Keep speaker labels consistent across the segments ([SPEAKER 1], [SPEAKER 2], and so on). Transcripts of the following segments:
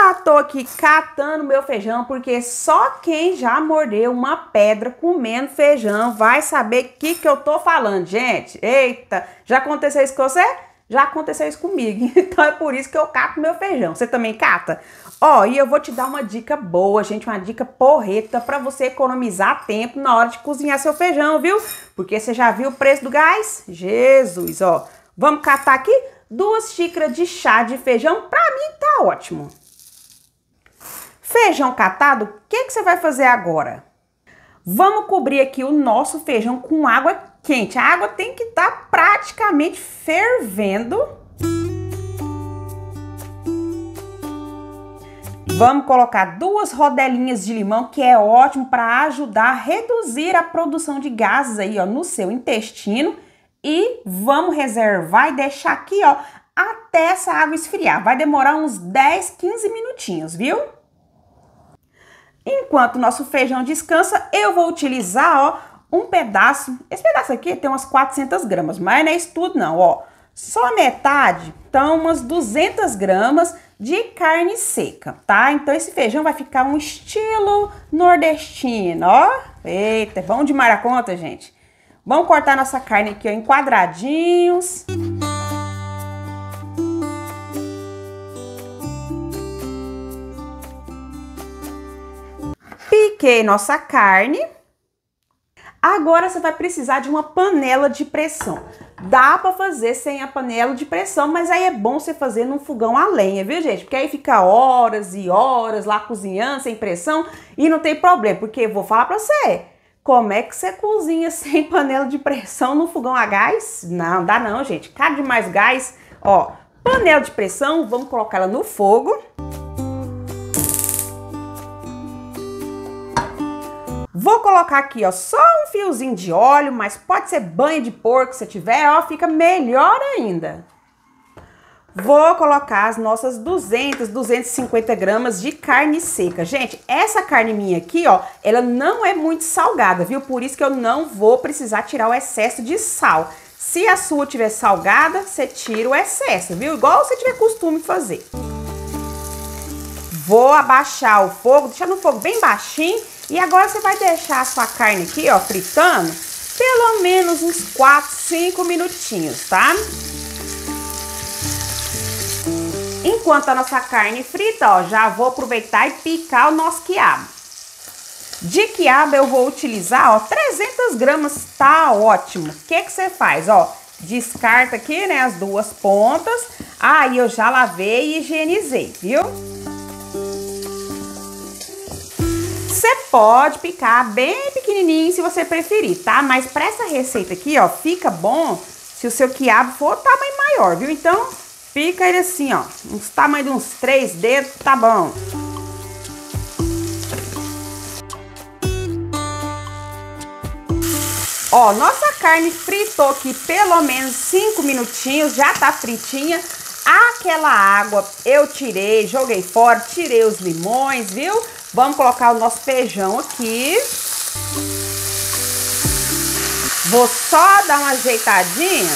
[SPEAKER 1] Já tô aqui catando meu feijão, porque só quem já mordeu uma pedra comendo feijão vai saber o que eu tô falando, gente. Eita, já aconteceu isso com você? Já aconteceu isso comigo, então é por isso que eu cato meu feijão. Você também cata? Ó, e eu vou te dar uma dica boa, gente, uma dica porreta pra você economizar tempo na hora de cozinhar seu feijão, viu? Porque você já viu o preço do gás? Jesus, ó. Vamos catar aqui 2 xícaras de chá de feijão, pra mim tá ótimo. Feijão catado, o que você vai fazer agora? Vamos cobrir aqui o nosso feijão com água quente. A água tem que estar praticamente fervendo. Vamos colocar 2 rodelinhas de limão, que é ótimo para ajudar a reduzir a produção de gases aí, ó, no seu intestino. E vamos reservar e deixar aqui, ó, até essa água esfriar. Vai demorar uns 10, 15 minutinhos, viu? Enquanto o nosso feijão descansa, eu vou utilizar, ó, um pedaço. Esse pedaço aqui tem umas 400 gramas, mas não é isso tudo não, ó. Só metade, então umas 200 gramas de carne seca, tá? Então esse feijão vai ficar um estilo nordestino, ó. Eita, é bom demais a conta, gente. Vamos cortar nossa carne aqui, ó, em quadradinhos. Piquei nossa carne. Agora você vai precisar de uma panela de pressão. Dá para fazer sem a panela de pressão, mas aí é bom você fazer num fogão a lenha, viu, gente? Porque aí fica horas e horas lá cozinhando sem pressão e não tem problema, porque vou falar para você, como é que você cozinha sem panela de pressão no fogão a gás? Não, dá não, gente. Caro demais gás. Ó, panela de pressão, vamos colocar ela no fogo. Vou colocar aqui, ó, só um fiozinho de óleo, mas pode ser banha de porco se tiver, ó, fica melhor ainda. Vou colocar as nossas 250 gramas de carne seca. Gente, essa carne minha aqui, ó, ela não é muito salgada, viu? Por isso que eu não vou precisar tirar o excesso de sal. Se a sua tiver salgada, você tira o excesso, viu? Igual você tiver costume fazer. Vou abaixar o fogo, deixar no fogo bem baixinho. E agora você vai deixar a sua carne aqui, ó, fritando, pelo menos uns 4, 5 minutinhos, tá? Enquanto a nossa carne frita, ó, já vou aproveitar e picar o nosso quiabo. De quiabo eu vou utilizar, ó, 300 gramas, tá ótimo. O que você faz, ó? Descarta aqui, né, as 2 pontas. Aí eu já lavei e higienizei, viu? Você pode picar bem pequenininho se você preferir, tá? Mas para essa receita aqui, ó, fica bom se o seu quiabo for tamanho maior, viu? Então, pica ele assim, ó, uns tamanho de uns 3 dedos, tá bom. Ó, nossa carne fritou aqui pelo menos 5 minutinhos, já tá fritinha. Aquela água eu tirei, joguei fora, tirei os limões, viu? Vamos colocar o nosso feijão aqui. Vou só dar uma ajeitadinha.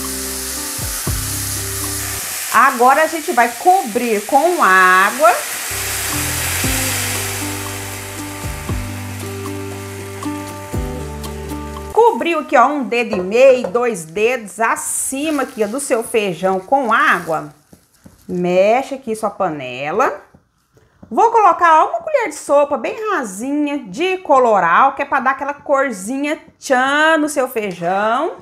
[SPEAKER 1] Agora a gente vai cobrir com água. Cobriu aqui, ó, 1,5 dedo, 2 dedos acima aqui, ó, do seu feijão com água. Mexe aqui sua panela. Vou colocar, ó, uma colher de sopa bem rasinha de colorau, que é para dar aquela corzinha tchan no seu feijão.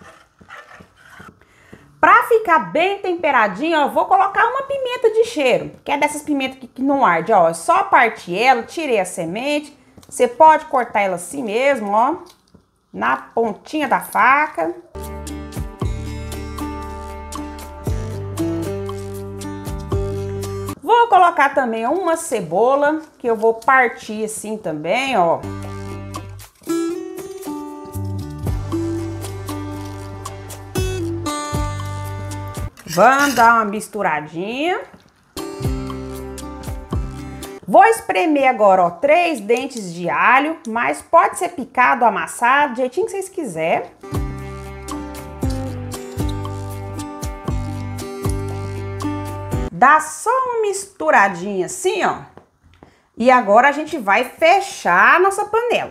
[SPEAKER 1] Para ficar bem temperadinho, ó, vou colocar uma pimenta de cheiro, que é dessas pimentas que não arde, ó. É só partir ela, tirei a semente. Você pode cortar ela assim mesmo, ó, na pontinha da faca. Vou colocar também uma cebola, que eu vou partir assim também, ó. Vamos dar uma misturadinha. Vou espremer agora, ó, 3 dentes de alho, mas pode ser picado, amassado, do jeitinho que vocês quiserem. Dá só uma misturadinha assim, ó. E agora a gente vai fechar a nossa panela.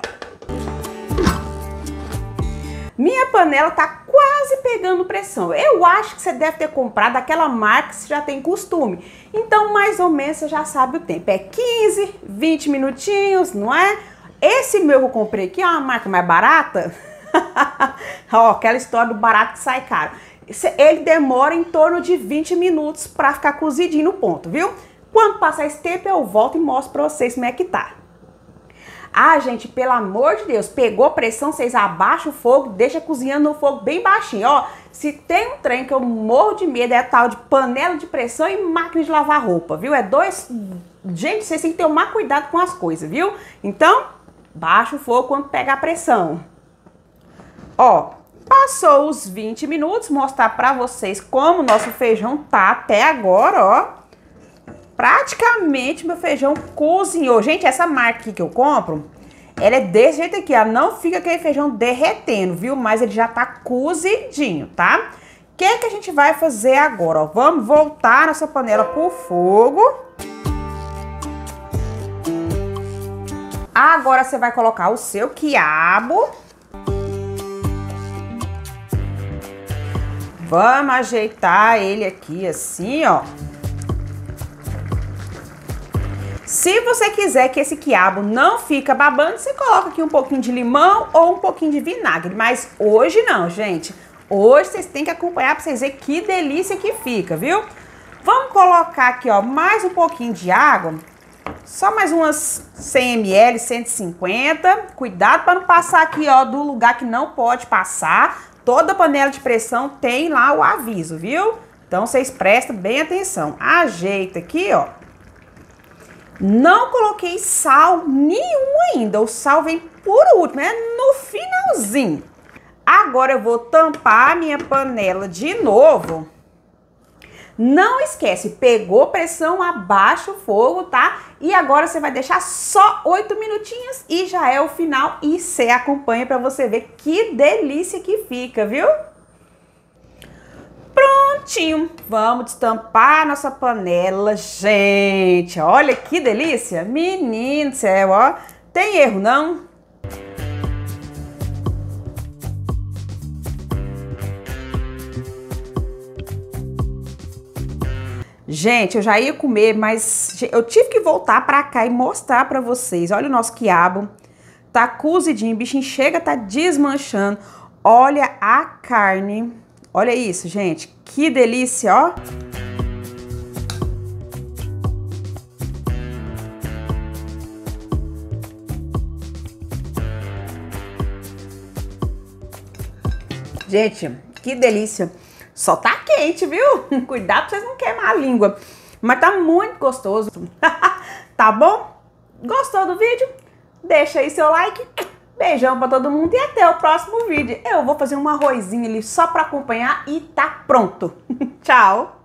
[SPEAKER 1] Minha panela tá quase pegando pressão. Eu acho que você deve ter comprado aquela marca que você já tem costume. Então, mais ou menos, você já sabe o tempo. É 15, 20 minutinhos, não é? Esse meu que eu comprei aqui é uma marca mais barata. Ó, aquela história do barato que sai caro. Ele demora em torno de 20 minutos para ficar cozidinho no ponto, viu? Quando passar esse tempo, eu volto e mostro pra vocês como é que tá. Ah, gente, pelo amor de Deus, pegou pressão, vocês abaixam o fogo, deixa cozinhando no fogo bem baixinho. Ó, se tem um trem que eu morro de medo, é tal de panela de pressão e máquina de lavar roupa, viu? É dois... Gente, vocês têm que tomar cuidado com as coisas, viu? Então, baixa o fogo quando pegar pressão. Ó, passou os 20 minutos, mostrar pra vocês como o nosso feijão tá até agora, ó. Praticamente meu feijão cozinhou. Gente, essa marca aqui que eu compro, ela é desse jeito aqui, ó. Não fica aquele feijão derretendo, viu? Mas ele já tá cozidinho, tá? O que que a gente vai fazer agora, ó? Vamos voltar nossa panela pro fogo. Agora você vai colocar o seu quiabo. Vamos ajeitar ele aqui assim, ó. Se você quiser que esse quiabo não fica babando, você coloca aqui um pouquinho de limão ou um pouquinho de vinagre. Mas hoje não, gente. Hoje vocês têm que acompanhar para vocês verem que delícia que fica, viu? Vamos colocar aqui, ó, mais um pouquinho de água. Só mais umas 100 ml, 150. Cuidado para não passar aqui, ó, do lugar que não pode passar. Toda panela de pressão tem lá o aviso, viu? Então vocês prestem bem atenção. Ajeita aqui, ó. Não coloquei sal nenhum ainda, o sal vem por último, né? No finalzinho. Agora eu vou tampar a minha panela de novo. Não esquece, pegou pressão, abaixa o fogo, tá? E agora você vai deixar só 8 minutinhos e já é o final. E você acompanha pra você ver que delícia que fica, viu? Prontinho, vamos destampar nossa panela, gente, olha que delícia, menino do céu, ó, tem erro não? Gente, eu já ia comer, mas eu tive que voltar pra cá e mostrar pra vocês, olha o nosso quiabo, tá cozidinho, o bichinho chega, tá desmanchando, olha a carne. Olha isso, gente, que delícia, ó. Gente, que delícia. Só tá quente, viu? Cuidado pra vocês não queimar a língua. Mas tá muito gostoso. Tá bom? Gostou do vídeo? Deixa aí seu like. Beijão pra todo mundo e até o próximo vídeo. Eu vou fazer um arrozinho ali só pra acompanhar e tá pronto. Tchau!